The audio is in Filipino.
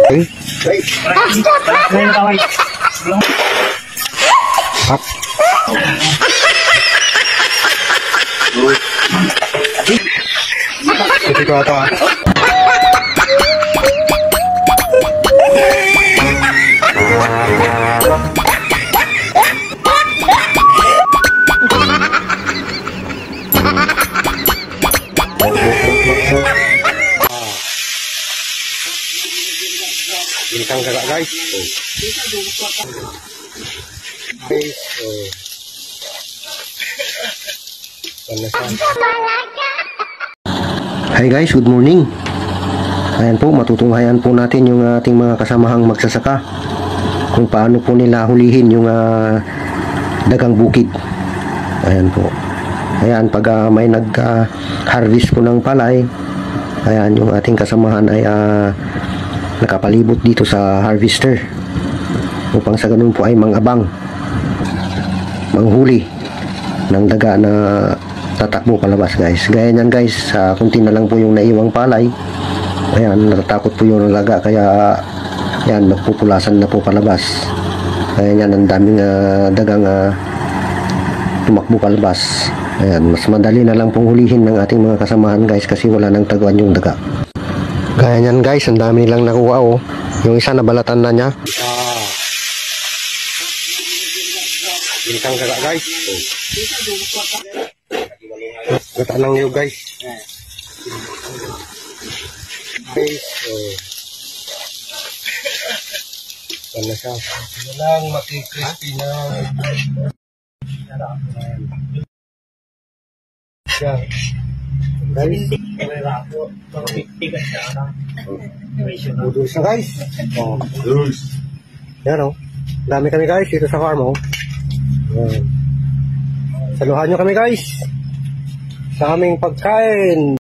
Ito ko ito ah. Bintang daga guys. Hi guys, good morning. Ayan po, matutunghayan po natin yung ating mga kasamahang magsasaka kung paano po nila hulihin yung dagang bukid. Ayan po. Ayan, pag may nag-harvest po ng palay, ayan, yung ating kasamahan ay nakapalibot dito sa harvester upang sa ganun po ay mangabang, manghuli ng daga na tatakbo palabas guys. Gaya nyan guys, kunti na lang po yung naiwang palay. Ayan, natatakot po yung laga kaya yan, nagpupulasan na po palabas. Kaya yan, ang daming dagang tumakbo palabas. Ayan, mas madali na lang pong hulihin ng ating mga kasamahan guys kasi wala nang taguan yung daga. Gaya nyan guys, ang dami nilang nakuha oh. Yung isa nabalatan na niya. Bintang daga guys. Gata lang yun guys. Guys, ano siya? Walang makikrispy na. Siya. Guys, budus na guys. Budus. Yan o. Dami kami guys dito sa farm o. Saluhan nyo kami guys sa aming pagkain.